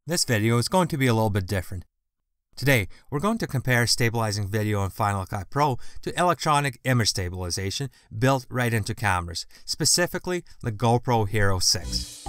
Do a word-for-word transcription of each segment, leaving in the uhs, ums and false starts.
This video is going to be a little bit different. Today, we're going to compare stabilizing video in Final Cut Pro to electronic image stabilization built right into cameras, specifically the GoPro Hero six.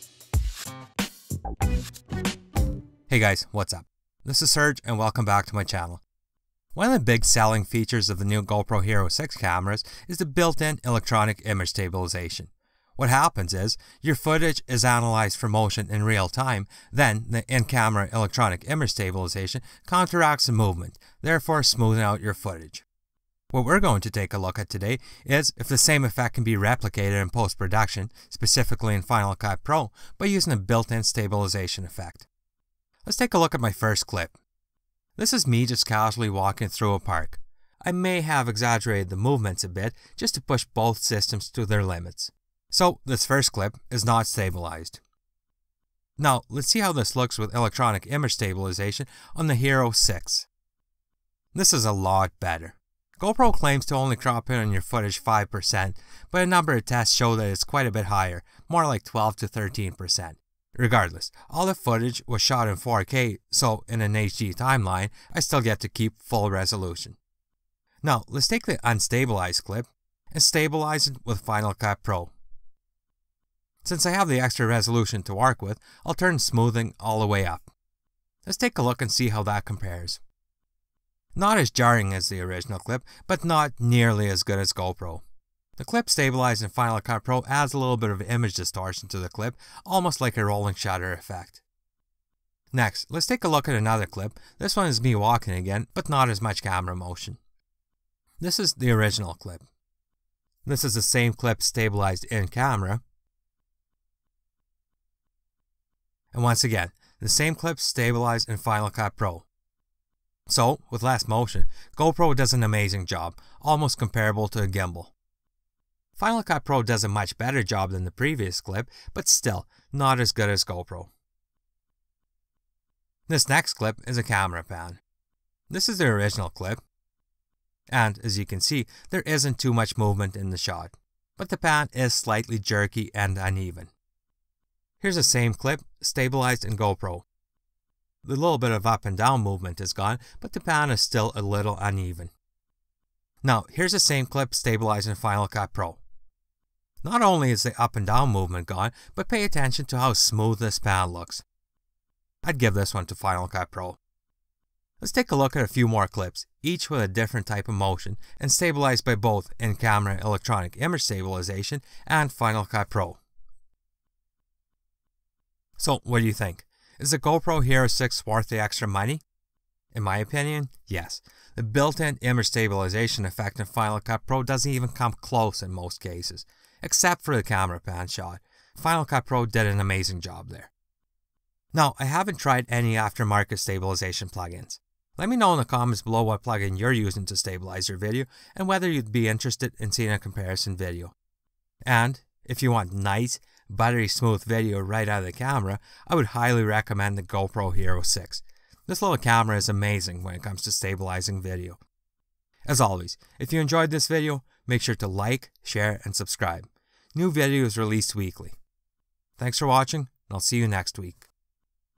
Hey guys, what's up? This is Serge and welcome back to my channel. One of the big selling features of the new GoPro Hero six cameras is the built-in electronic image stabilization. What happens is, your footage is analyzed for motion in real time, then the in-camera electronic image stabilization counteracts the movement, therefore smoothing out your footage. What we're going to take a look at today is if the same effect can be replicated in post-production, specifically in Final Cut Pro, by using a built-in stabilization effect. Let's take a look at my first clip. This is me just casually walking through a park. I may have exaggerated the movements a bit just to push both systems to their limits. So this first clip is not stabilized. Now let's see how this looks with electronic image stabilization on the Hero six. This is a lot better. GoPro claims to only crop in on your footage five percent, but a number of tests show that it's quite a bit higher, more like twelve to thirteen percent. Regardless, all the footage was shot in four K, so in an H D timeline, I still get to keep full resolution. Now let's take the unstabilized clip and stabilize it with Final Cut Pro. Since I have the extra resolution to work with, I'll turn smoothing all the way up. Let's take a look and see how that compares. Not as jarring as the original clip, but not nearly as good as GoPro. The clip stabilized in Final Cut Pro adds a little bit of image distortion to the clip, almost like a rolling shutter effect. Next, let's take a look at another clip. This one is me walking again, but not as much camera motion. This is the original clip. This is the same clip stabilized in camera. And once again, the same clip stabilized in Final Cut Pro. So, with less motion, GoPro does an amazing job, almost comparable to a gimbal. Final Cut Pro does a much better job than the previous clip, but still, not as good as GoPro. This next clip is a camera pan. This is the original clip, and as you can see, there isn't too much movement in the shot, but the pan is slightly jerky and uneven. Here's the same clip, stabilized in GoPro. The little bit of up and down movement is gone, but the pan is still a little uneven. Now, here's the same clip stabilized in Final Cut Pro. Not only is the up and down movement gone, but pay attention to how smooth this pan looks. I'd give this one to Final Cut Pro. Let's take a look at a few more clips, each with a different type of motion, and stabilized by both in-camera electronic image stabilization and Final Cut Pro. So, what do you think? Is the GoPro Hero six worth the extra money? In my opinion, yes. The built-in image stabilization effect in Final Cut Pro doesn't even come close in most cases, except for the camera pan shot. Final Cut Pro did an amazing job there. Now, I haven't tried any aftermarket stabilization plugins. Let me know in the comments below what plugin you're using to stabilize your video and whether you'd be interested in seeing a comparison video. And if you want nice, buttery smooth video right out of the camera, I would highly recommend the GoPro Hero six. This little camera is amazing when it comes to stabilizing video. As always, if you enjoyed this video, make sure to like, share, and subscribe. New videos released weekly. Thanks for watching, and I'll see you next week.